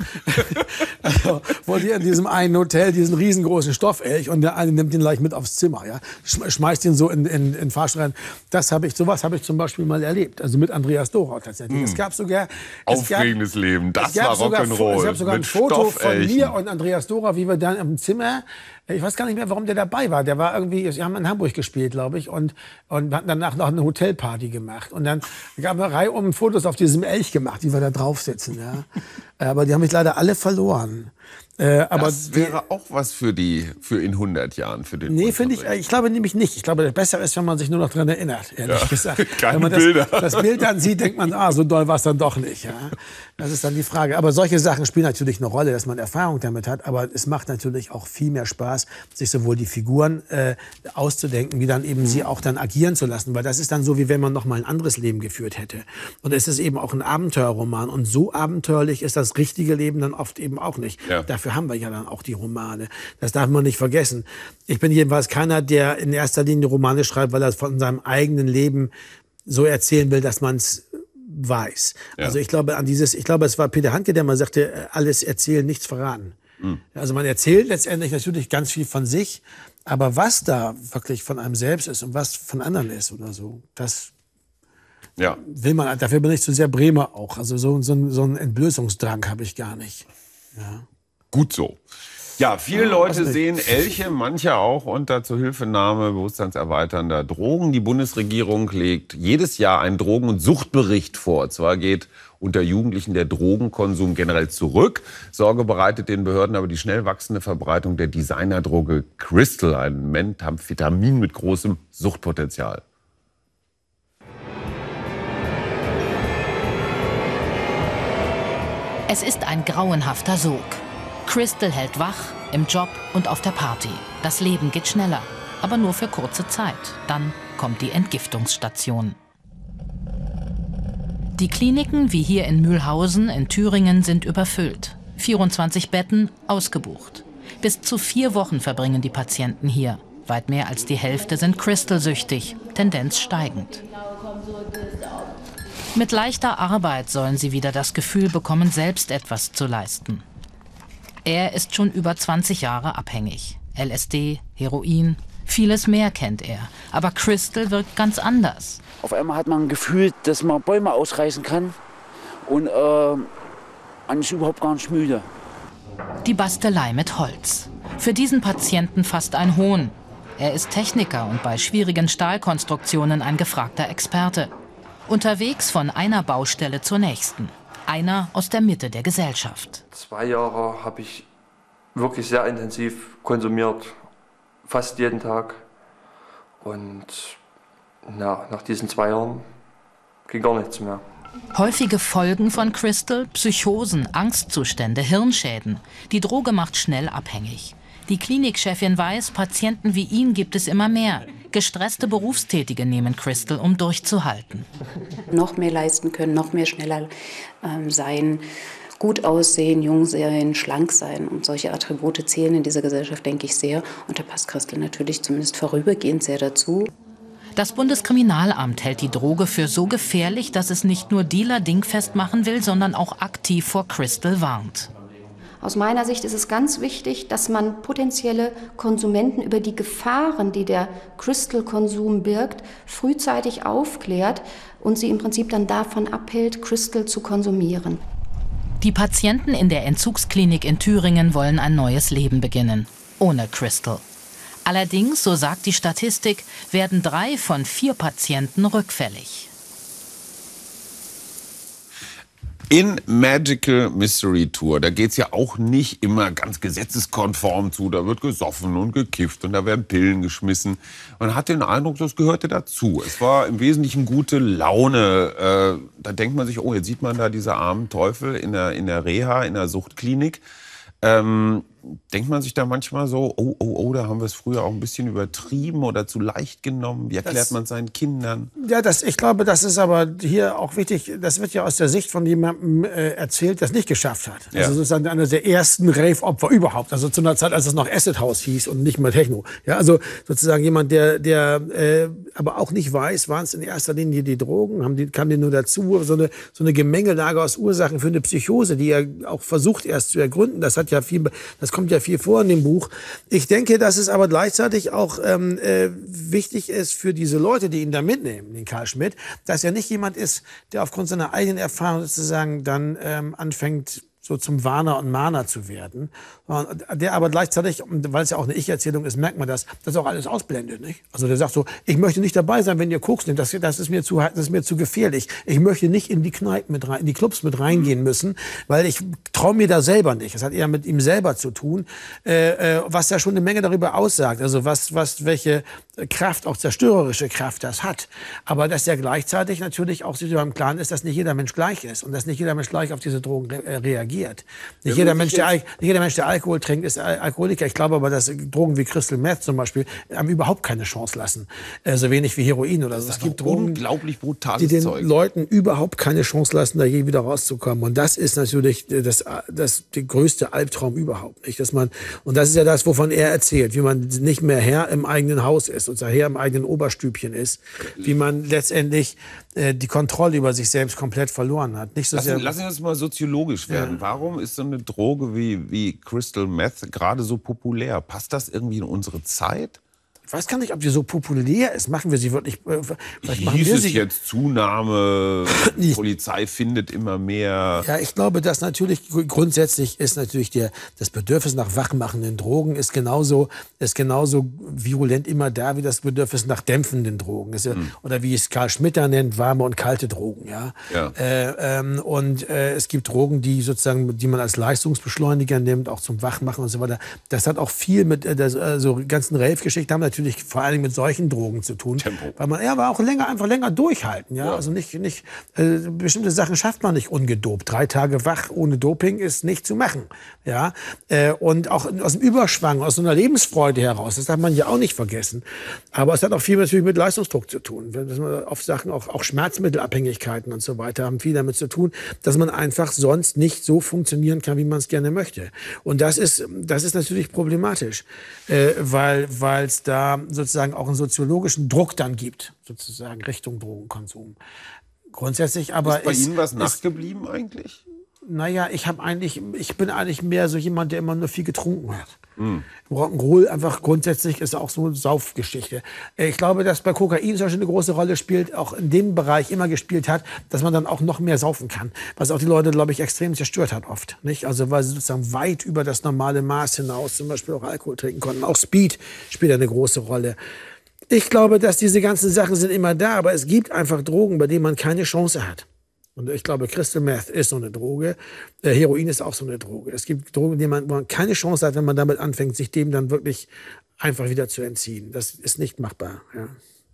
B: Also, wo die in diesem einen Hotel diesen riesengroßen Stoffelch und der eine nimmt ihn gleich mit aufs Zimmer, ja? Schmeißt ihn so in, in, in Fahrstuhl rein. Das habe ich, sowas habe ich zum Beispiel mal erlebt, also mit Andreas Dorer tatsächlich. Mm. Es gab sogar...
A: Aufregendes
B: gab,
A: Leben, das war Rock'n'Roll.
B: Es gab sogar ein Foto von mir und Andreas Dorer, wie wir dann im Zimmer... Ich weiß gar nicht mehr, warum der dabei war. Der war irgendwie, wir haben in Hamburg gespielt, glaube ich, und, und hatten danach noch eine Hotelparty gemacht. Und dann gab es eine Reihe um Fotos auf diesem Elch gemacht, die wir da drauf sitzen. Ja. Aber die haben mich leider alle verloren. Äh, aber
A: das wäre die, auch was für die, für in hundert Jahren, für den
B: Nee, finde ich, ich glaube nämlich nicht. Ich glaube, besser ist, wenn man sich nur noch dran erinnert, ehrlich
A: ja,
B: gesagt.
A: Keine
B: wenn man das,
A: Bilder.
B: das Bild dann sieht, denkt man, ah, so doll war es dann doch nicht. Ja. Das ist dann die Frage. Aber solche Sachen spielen natürlich eine Rolle, dass man Erfahrung damit hat. Aber es macht natürlich auch viel mehr Spaß, sich sowohl die Figuren äh, auszudenken, wie dann eben sie auch dann agieren zu lassen. Weil das ist dann so, wie wenn man noch mal ein anderes Leben geführt hätte. Und es ist eben auch ein Abenteuerroman. Und so abenteuerlich ist das richtige Leben dann oft eben auch nicht. Ja. Dafür haben wir ja dann auch die Romane. Das darf man nicht vergessen. Ich bin jedenfalls keiner, der in erster Linie Romane schreibt, weil er von seinem eigenen Leben so erzählen will, dass man es weiß. Ja. Also ich glaube an dieses, ich glaube, es war Peter Handke, der mal sagte, alles erzählen, nichts verraten. Mhm. Also man erzählt letztendlich natürlich ganz viel von sich, aber was da wirklich von einem selbst ist und was von anderen ist oder so, das ja. will man, dafür bin ich zu sehr Bremer auch. Also so, so, so einen Entblößungsdrang habe ich gar nicht. Ja.
A: Gut so. Ja, viele Leute sehen Elche, manche auch unter Zuhilfenahme bewusstseinserweiternder Drogen. Die Bundesregierung legt jedes Jahr einen Drogen- und Suchtbericht vor. Zwar geht unter Jugendlichen der Drogenkonsum generell zurück. Sorge bereitet den Behörden aber die schnell wachsende Verbreitung der Designerdroge Crystal, ein Methamphetamin mit großem Suchtpotenzial.
C: Es ist ein grauenhafter Sog. Crystal hält wach, im Job und auf der Party. Das Leben geht schneller, aber nur für kurze Zeit. Dann kommt die Entgiftungsstation. Die Kliniken wie hier in Mühlhausen in Thüringen sind überfüllt. vierundzwanzig Betten ausgebucht. Bis zu vier Wochen verbringen die Patienten hier. Weit mehr als die Hälfte sind Crystal-süchtig, Tendenz steigend. Mit leichter Arbeit sollen sie wieder das Gefühl bekommen, selbst etwas zu leisten. Er ist schon über zwanzig Jahre abhängig. L S D, Heroin, vieles mehr kennt er. Aber Crystal wirkt ganz anders.
H: Auf einmal hat man ein Gefühl, dass man Bäume ausreißen kann und äh, man ist überhaupt gar nicht müde.
C: Die Bastelei mit Holz. Für diesen Patienten fast ein Hohn. Er ist Techniker und bei schwierigen Stahlkonstruktionen ein gefragter Experte. Unterwegs von einer Baustelle zur nächsten. Einer aus der Mitte der Gesellschaft.
I: Zwei Jahre habe ich wirklich sehr intensiv konsumiert. Fast jeden Tag. Und na, nach diesen zwei Jahren ging gar nichts mehr.
C: Häufige Folgen von Crystal: Psychosen, Angstzustände, Hirnschäden. Die Droge macht schnell abhängig. Die Klinikchefin weiß, Patienten wie ihn gibt es immer mehr. Gestresste Berufstätige nehmen Crystal, um durchzuhalten.
J: Noch mehr leisten können, noch mehr schneller ähm, sein, gut aussehen, jung sein, schlank sein. Und solche Attribute zählen in dieser Gesellschaft, denke ich, sehr. Und da passt Crystal natürlich zumindest vorübergehend sehr dazu.
C: Das Bundeskriminalamt hält die Droge für so gefährlich, dass es nicht nur Dealer dingfest machen will, sondern auch aktiv vor Crystal warnt.
K: Aus meiner Sicht ist es ganz wichtig, dass man potenzielle Konsumenten über die Gefahren, die der Crystal-Konsum birgt, frühzeitig aufklärt und sie im Prinzip dann davon abhält, Crystal zu konsumieren.
C: Die Patienten in der Entzugsklinik in Thüringen wollen ein neues Leben beginnen, ohne Crystal. Allerdings, so sagt die Statistik, werden drei von vier Patienten rückfällig.
A: In Magical Mystery Tour, da geht's ja auch nicht immer ganz gesetzeskonform zu. Da wird gesoffen und gekifft und da werden Pillen geschmissen. Man hat den Eindruck, das gehörte dazu. Es war im Wesentlichen gute Laune. Äh, da denkt man sich, oh, jetzt sieht man da diese armen Teufel in der, in der Reha, in der Suchtklinik. Ähm, denkt man sich da manchmal so, oh, oh, oh, da haben wir es früher auch ein bisschen übertrieben oder zu leicht genommen? Wie erklärt man seinen Kindern?
B: Ja, das, ich glaube, das ist aber hier auch wichtig. Das wird ja aus der Sicht von jemandem äh, erzählt, der es nicht geschafft hat. Ja. Also sozusagen einer der ersten Rave-Opfer überhaupt. Also zu einer Zeit, als es noch Acid House hieß und nicht mehr Techno. Ja, also sozusagen jemand, der, der äh, aber auch nicht weiß, waren es in erster Linie die Drogen, haben die, kam die nur dazu, so eine, so eine Gemengelage aus Ursachen für eine Psychose, die er auch versucht erst zu ergründen. Das hat ja viel, das kommt ja viel vor in dem Buch. Ich denke, dass es aber gleichzeitig auch ähm, äh, wichtig ist für diese Leute, die ihn da mitnehmen, den Karl Schmidt, dass er nicht jemand ist, der aufgrund seiner eigenen Erfahrung sozusagen dann ähm, anfängt, so zum Warner und Mahner zu werden, der aber gleichzeitig, weil es ja auch eine Ich-Erzählung ist, merkt man das, das auch alles ausblendet, nicht? Also der sagt so, ich möchte nicht dabei sein, wenn ihr Koks nehmt, das, das ist mir zu, das ist mir zu gefährlich. Ich möchte nicht in die Kneipen mit rein, in die Clubs mit reingehen müssen, weil ich traue mir da selber nicht. Das hat eher mit ihm selber zu tun, äh, äh, was ja schon eine Menge darüber aussagt, also was, was, welche Kraft, auch zerstörerische Kraft das hat. Aber dass er gleichzeitig natürlich auch sich im Klaren ist, dass nicht jeder Mensch gleich ist und dass nicht jeder Mensch gleich auf diese Drogen re reagiert. Nicht jeder, Mensch, der, nicht jeder Mensch, der Alkohol trinkt, ist Alkoholiker. Ich glaube aber, dass Drogen wie Crystal Meth zum Beispiel einem überhaupt keine Chance lassen. Äh, so wenig wie Heroin oder so. Es gibt Drogen,
A: unglaublich brutales
B: die den
A: Zeug.
B: Leuten überhaupt keine Chance lassen, da je wieder rauszukommen. Und das ist natürlich das, das, der größte Albtraum überhaupt. Nicht? Dass man, und das ist ja das, wovon er erzählt, wie man nicht mehr Herr im eigenen Haus ist und Herr im eigenen Oberstübchen ist, wie man letztendlich äh, die Kontrolle über sich selbst komplett verloren hat. Nicht so
A: lassen,
B: sehr,
A: lassen wir uns mal soziologisch werden. Ja. Warum ist so eine Droge wie, wie Crystal Meth gerade so populär? Passt das irgendwie in unsere Zeit?
B: Ich weiß gar nicht, ob die so populär ist. Machen wir sie wirklich? Äh, vielleicht machen
A: Hieß
B: wir
A: es
B: sie
A: jetzt Zunahme, die Polizei findet immer mehr.
B: Ja, ich glaube, dass natürlich grundsätzlich ist natürlich der, das Bedürfnis nach wachmachenden Drogen ist genauso, ist genauso virulent immer da wie das Bedürfnis nach dämpfenden Drogen. Ist ja, hm. Oder wie es Karl Schmitt nennt, warme und kalte Drogen. Ja.
A: ja.
B: Äh, ähm, und äh, es gibt Drogen, die sozusagen, die man als Leistungsbeschleuniger nimmt, auch zum Wachmachen und so weiter. Das hat auch viel mit äh, der, äh, so ganzen Rave-Geschichten haben natürlich natürlich vor allem mit solchen Drogen zu tun.
A: Tempo.
B: Weil man ja, aber auch länger, einfach länger durchhalten. Ja? Ja. Also nicht, nicht äh, bestimmte Sachen schafft man nicht ungedopt. Drei Tage wach ohne Doping ist nicht zu machen. Ja? Äh, und auch aus dem Überschwang, aus so einer Lebensfreude heraus, das darf man ja auch nicht vergessen. Aber es hat auch viel natürlich mit Leistungsdruck zu tun. Dass man auf Sachen, auch, auch Schmerzmittelabhängigkeiten und so weiter haben viel damit zu tun, dass man einfach sonst nicht so funktionieren kann, wie man es gerne möchte. Und das ist, das ist natürlich problematisch, äh, weil es da sozusagen auch einen soziologischen Druck dann gibt, sozusagen Richtung Drogenkonsum. Grundsätzlich aber
A: ist bei
B: ist,
A: Ihnen was
B: ist,
A: nachgeblieben eigentlich?
B: Naja, ich habe eigentlich, ich bin eigentlich mehr so jemand, der immer nur viel getrunken hat.
A: Mm.
B: Rock'n'Roll einfach grundsätzlich ist auch so eine Saufgeschichte. Ich glaube, dass bei Kokain zum Beispiel eine große Rolle spielt, auch in dem Bereich immer gespielt hat, dass man dann auch noch mehr saufen kann. Was auch die Leute, glaube ich, extrem zerstört hat oft. Nicht? Also weil sie sozusagen weit über das normale Maß hinaus zum Beispiel auch Alkohol trinken konnten. Auch Speed spielt eine große Rolle. Ich glaube, dass diese ganzen Sachen sind immer da, aber es gibt einfach Drogen, bei denen man keine Chance hat. Und ich glaube, Crystal Meth ist so eine Droge. Äh, Heroin ist auch so eine Droge. Es gibt Drogen, die man, wo man keine Chance hat, wenn man damit anfängt, sich dem dann wirklich einfach wieder zu entziehen. Das ist nicht machbar. Ja.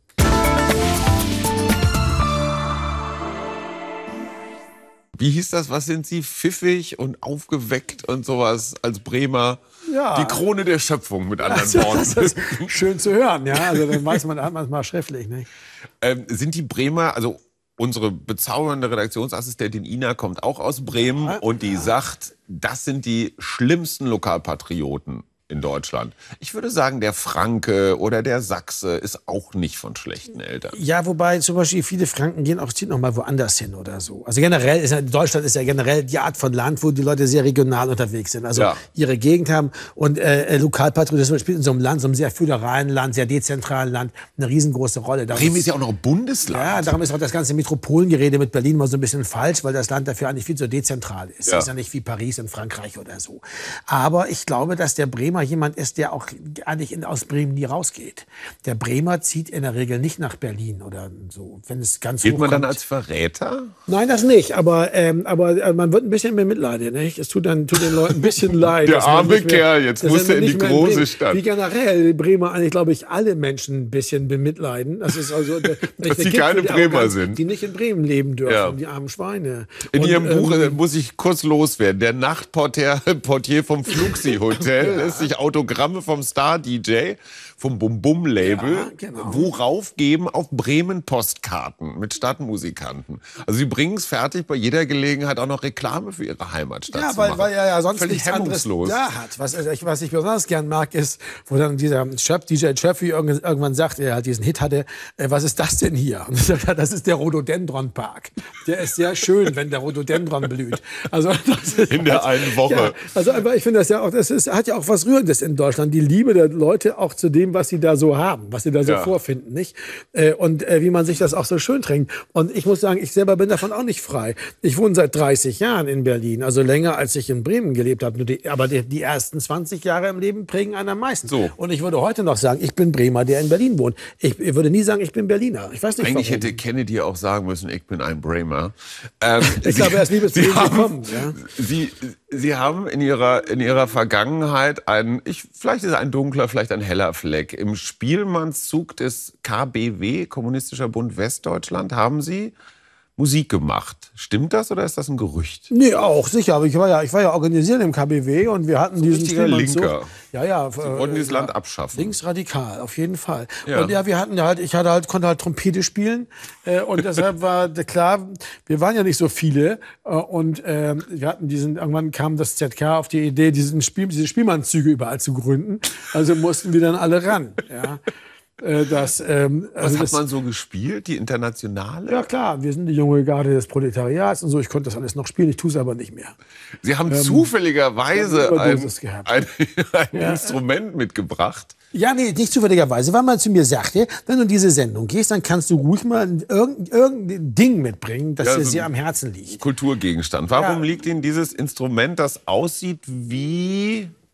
A: Wie hieß das? Was sind Sie? Pfiffig und aufgeweckt und sowas als Bremer?
B: Ja.
A: Die Krone der Schöpfung, mit anderen
B: das,
A: Worten.
B: Das ist schön zu hören. Ja, also dann weiß man, hat man es mal schriftlich. Nicht?
A: Ähm, sind die Bremer, also unsere bezaubernde Redaktionsassistentin Ina kommt auch aus Bremen
B: Ja.
A: und die sagt, das sind die schlimmsten Lokalpatrioten in Deutschland. Ich würde sagen, der Franke oder der Sachse ist auch nicht von schlechten Eltern.
B: Ja, wobei zum Beispiel viele Franken gehen auch zieht noch mal woanders hin oder so. Also generell ist ja, Deutschland ist ja generell die Art von Land, wo die Leute sehr regional unterwegs sind. Also
A: Ja.
B: ihre Gegend haben und äh, Lokalpatriotismus spielt in so einem Land, so einem sehr föderalen Land, sehr dezentralen Land eine riesengroße Rolle. Darum
A: Bremen ist ja auch noch ein Bundesland.
B: Ja, darum ist auch das ganze Metropolengerede mit Berlin mal so ein bisschen falsch, weil das Land dafür eigentlich viel zu dezentral ist.
A: Ja.
B: Es ist ja nicht wie Paris in Frankreich oder so. Aber ich glaube, dass der Bremer jemand ist, der auch eigentlich in, aus Bremen nie rausgeht. Der Bremer zieht in der Regel nicht nach Berlin oder so, wenn es ganz
A: Gilt man
B: hochkommt.
A: dann als Verräter?
B: Nein, das nicht. Aber, ähm, aber äh, man wird ein bisschen mehr mitleidet. Nicht? Es tut dann tut den Leuten ein bisschen leid.
A: Der
B: dass man
A: arme
B: nicht mehr-
A: Kerl, jetzt
B: dass
A: muss
B: man
A: er in die
B: nicht mehr
A: große
B: Bremen-
A: Stadt.
B: Wie generell Bremer eigentlich, glaube ich, alle Menschen ein bisschen bemitleiden. Das ist also der,
A: Dass
B: der
A: sie
B: Gipfel
A: keine
B: der
A: Bremer
B: Arroganz,
A: sind.
B: Die nicht in Bremen leben dürfen,
A: Ja.
B: die armen Schweine.
A: In
B: Und,
A: Ihrem Buch
B: ähm,
A: äh, muss ich kurz loswerden. Der Nachtportier Portier vom Fluxi Hotel lässt sich Autogramme vom Star-D J, vom Bum-Bum-Label,
B: Ja, genau.
A: worauf geben auf Bremen-Postkarten mit Stadtmusikanten. Also sie bringen es fertig, bei jeder Gelegenheit auch noch Reklame für ihre Heimatstadt
B: Ja,
A: zu
B: weil,
A: machen.
B: weil er ja sonst
A: Völlig
B: nichts anderes
A: hemmungslos.
B: da hat. Was ich, was ich besonders gern mag, ist, wo dann dieser Chef, D J Cheffy irgendwann, irgendwann sagt, er halt diesen Hit hatte, äh, was ist das denn hier? Und ich sag, ja, das ist der Rhododendron-Park. Der ist sehr schön, wenn der Rhododendron blüht. Also, das ist
A: In der einen Woche.
B: Ja, also aber ich finde das ja auch, das ist, hat ja auch was Rührendes in Deutschland. Die Liebe der Leute auch zu dem, was sie da so haben, was sie da so
A: Ja.
B: vorfinden, nicht? Äh, und äh, wie man sich das auch so schön trinkt. Und ich muss sagen, ich selber bin davon auch nicht frei. Ich wohne seit dreißig Jahren in Berlin, also länger als ich in Bremen gelebt habe. Nur die, aber die, die ersten zwanzig Jahre im Leben prägen einen am meisten.
A: So.
B: Und ich würde heute noch sagen, ich bin Bremer, der in Berlin wohnt. Ich, ich würde nie sagen, ich bin Berliner. Ich weiß nicht,
A: Eigentlich
B: warum.
A: hätte Kennedy auch sagen müssen, ich bin ein Bremer. Ähm,
B: Ich glaube, er ist liebes
A: Sie
B: Bremen
A: haben-
B: gekommen. Ja.
A: Sie, Sie haben in Ihrer, in Ihrer Vergangenheit einen, ich, vielleicht ist es ein dunkler, vielleicht ein heller Fleck. Im Spielmannszug des K B W, Kommunistischer Bund Westdeutschland, haben Sie Musik gemacht. Stimmt das oder ist das ein Gerücht?
B: Nee, auch, sicher. Aber ich war ja, ich war ja organisiert im K B W und wir hatten diesen
A: richtiger
B: Spielmannszug.
A: Linker.
B: Ja, ja.
A: Sie wollten dieses Land abschaffen.
B: Linksradikal, auf jeden Fall.
A: Ja.
B: Und ja, wir hatten ja halt, ich hatte halt, konnte halt Trompete spielen. Äh, und deshalb war klar, wir waren ja nicht so viele. Äh, und äh, wir hatten diesen, irgendwann kam das Z K auf die Idee, diesen Spiel, diese Spielmannszüge überall zu gründen. Also mussten wir dann alle ran. Ja. Äh, das, ähm,
A: Was
B: also
A: hat
B: das,
A: man so gespielt? Die Internationale?
B: ja klar, wir sind die junge Garde des Proletariats und so. Ich konnte das alles noch spielen, ich tue es aber nicht mehr.
A: Sie haben
B: Ähm,
A: zufälligerweise
B: ich hab eine
A: ein,
B: Überdosis gehabt.
A: ein, ein
B: Ja.
A: Instrument mitgebracht.
B: Ja, nee, nicht zufälligerweise, weil man zu mir sagte, wenn du in diese Sendung gehst, dann kannst du ruhig mal irgendein, irgendein Ding mitbringen, das
A: Ja,
B: dir
A: so
B: sehr
A: ein
B: am Herzen liegt.
A: Kulturgegenstand. Warum
B: Ja.
A: liegt Ihnen dieses Instrument, das aussieht wie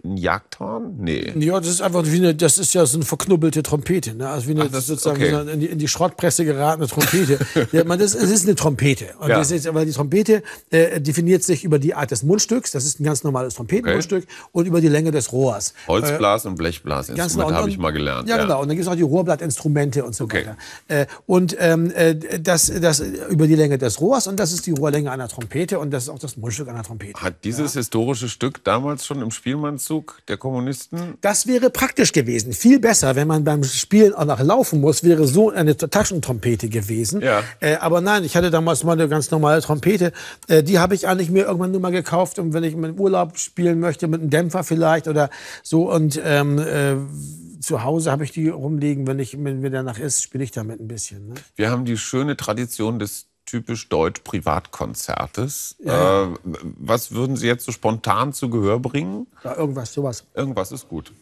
A: ein Jagdhorn? Nee.
B: Ja, das ist einfach wie eine, das ist ja so eine verknubbelte Trompete, ne? Also wie eine,
A: Ach, das,
B: sozusagen
A: okay.
B: so eine in, die, in die Schrottpresse geratene Trompete. Ja, man, das, es ist eine Trompete. Und
A: Ja.
B: das ist, aber die Trompete äh, definiert sich über die Art des Mundstücks, das ist ein ganz normales Trompetenmundstück, okay. und über die Länge des Rohrs.
A: Holzblas-
B: äh,
A: und Blechblasinstrumente
B: genau.
A: habe ich mal gelernt.
B: Ja,
A: ja.
B: genau. Und dann gibt es auch die Rohrblattinstrumente und so
A: Okay.
B: weiter. Äh, und ähm, äh, das, das über die Länge des Rohrs, und das ist die Rohrlänge einer Trompete, und das ist auch das Mundstück einer Trompete.
A: Hat dieses ja. historische Stück damals schon im Spielmannszug der Kommunisten?
B: Das wäre praktisch gewesen. Viel besser, wenn man beim Spielen auch noch laufen muss, wäre so eine Taschentrompete gewesen.
A: Ja.
B: Äh, aber nein, ich hatte damals mal eine ganz normale Trompete. Äh, die habe ich eigentlich mir irgendwann nur mal gekauft, und wenn ich mit Urlaub spielen möchte, mit einem Dämpfer vielleicht oder so. Und ähm, äh, zu Hause habe ich die rumliegen, wenn, ich, wenn mir danach ist, spiele ich damit ein bisschen. Ne?
A: Wir haben die schöne Tradition des typisch deutsch Privatkonzertes.
B: Ja.
A: Äh, was würden Sie jetzt so spontan zu Gehör bringen?
B: Ja, irgendwas, sowas.
A: Irgendwas ist gut.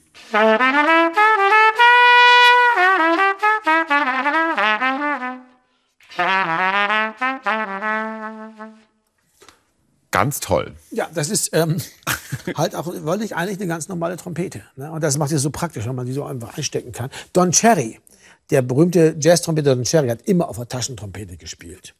A: Ganz toll.
B: Ja, das ist ähm, halt auch wirklich eigentlich eine ganz normale Trompete. Ne? Und das macht es so praktisch, wenn man die so einfach einstecken kann. Don Cherry, der berühmte Jazz-Trompeter Don Cherry, hat immer auf der Taschentrompete gespielt.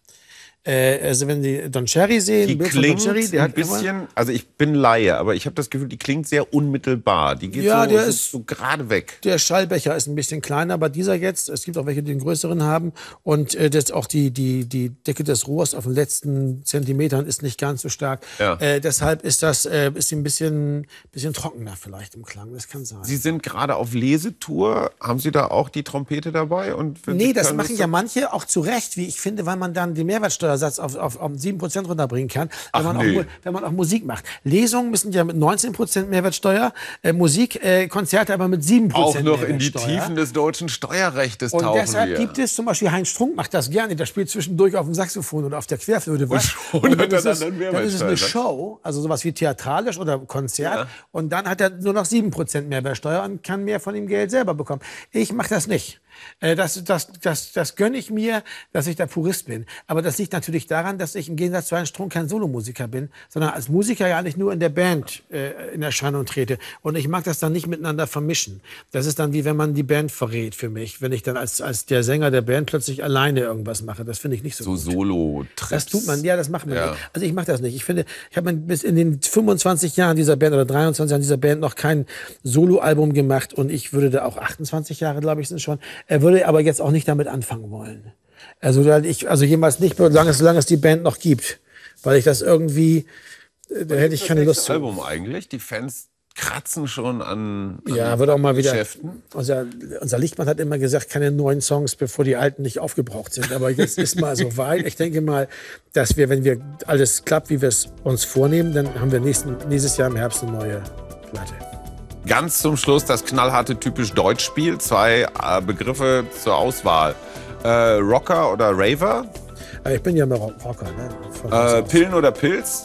B: Äh, also wenn Sie Don Cherry sehen,
A: die
B: Bild von
A: klingt
B: Don Cherry, der
A: ein
B: hat
A: bisschen,
B: immer,
A: also ich bin Laie, aber ich habe das Gefühl, die klingt sehr unmittelbar. Die geht
B: Ja,
A: so,
B: der
A: so,
B: ist-
A: so gerade weg.
B: Der Schallbecher ist ein bisschen kleiner, aber dieser jetzt, es gibt auch welche, die den größeren haben. Und äh, das auch die, die, die Decke des Rohrs auf den letzten Zentimetern ist nicht ganz so stark.
A: Ja.
B: Äh, deshalb ist das äh, ist ein bisschen, bisschen trockener vielleicht im Klang. Das kann sein.
A: Sie sind gerade auf Lesetour. Haben Sie da auch die Trompete dabei? Und wenn
B: Nee,
A: Sie
B: das
A: können,
B: machen
A: ist
B: ja manche auch zu Recht, wie ich finde, weil man dann den Mehrwertsteuersatz auf, auf, auf sieben Prozent runterbringen kann, wenn,
A: Ach,
B: man auch,
A: nee.
B: Mu- wenn man auch Musik macht. Lesungen müssen ja mit neunzehn Prozent Mehrwertsteuer, äh, Musik, äh, Konzerte aber mit sieben Prozent
A: auch noch in die
B: Mehrwertsteuer.
A: Tiefen des deutschen Steuerrechtes
B: Und
A: tauchen
B: deshalb
A: wir.
B: gibt es zum Beispiel Heinz Strunk macht das gerne, der spielt zwischendurch auf dem Saxophon oder auf der Querflöte was.
A: schon
B: Und dann,
A: hat er
B: ist es,
A: dann
B: dann ist es eine
A: Mehrwertsteuer.
B: Show, also sowas wie theatralisch oder Konzert.
A: Ja.
B: Und dann hat er nur noch sieben Prozent Mehrwertsteuer und kann mehr von dem Geld selber bekommen. Ich mache das nicht. Äh, Das, das, das, das gönne ich mir, dass ich der Purist bin. Aber das liegt natürlich daran, dass ich im Gegensatz zu Heinz Strunk kein Solomusiker bin, sondern als Musiker ja eigentlich nur in der Band äh, in Erscheinung trete. Und ich mag das dann nicht miteinander vermischen. Das ist dann wie wenn man die Band verrät für mich. Wenn ich dann als, als der Sänger der Band plötzlich alleine irgendwas mache. Das finde ich nicht so,
A: So
B: gut.
A: Solo-Trips.
B: Das tut man, ja, das macht man
A: Ja.
B: nicht. Also ich mache das nicht. Ich finde, ich habe bis in den fünfundzwanzig Jahren dieser Band oder dreiundzwanzig Jahren dieser Band noch kein Soloalbum gemacht, und ich würde da auch achtundzwanzig Jahre, glaube ich, sind schon. Er würde aber jetzt auch nicht damit anfangen wollen. Also da ich, also jemals nicht, solange es, solange es die Band noch gibt, weil ich das irgendwie, äh, da hätte ich keine Lust zu.
A: Album eigentlich. Die Fans kratzen schon an, an
B: Ja, wird auch mal wieder.
A: Geschäften.
B: Unser, unser Lichtmann hat immer gesagt, keine neuen Songs, bevor die alten nicht aufgebraucht sind. Aber jetzt ist mal so weit. Ich denke mal, dass wir, wenn wir alles klappt, wie wir es uns vornehmen, dann haben wir nächsten, nächstes Jahr im Herbst eine neue Platte.
A: Ganz zum Schluss das knallharte typisch Deutschspiel. Zwei äh, Begriffe zur Auswahl. Äh, Rocker oder Raver?
B: Aber ich bin ja mal Rocker, ne? Von
A: Äh,
B: Haus aus.
A: Pillen oder Pilz?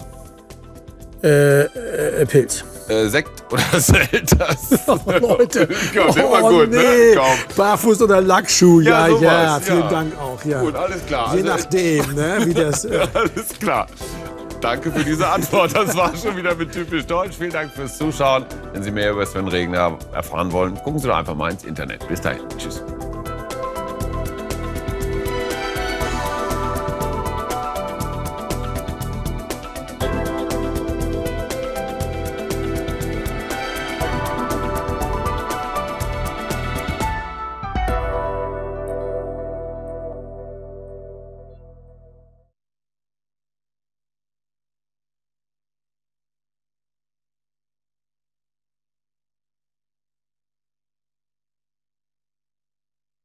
B: Äh, äh, Pilz.
A: Äh, Sekt oder Selters?
B: Oh, Leute.
A: Kommt immer
B: Oh,
A: gut,
B: nee.
A: ne? Komm.
B: Barfuß oder Lackschuh. Ja,
A: Ja,
B: ja,
A: sowas,
B: vielen
A: ja.
B: Dank auch. Ja.
A: Gut, alles klar.
B: Je
A: Also-
B: nachdem, ne, wie das. Äh,
A: Alles klar. Danke für diese Antwort. Das war schon wieder mit typisch Deutsch. Vielen Dank fürs Zuschauen. Wenn Sie mehr über Sven Regner erfahren wollen, gucken Sie doch einfach mal ins Internet. Bis dahin. Tschüss.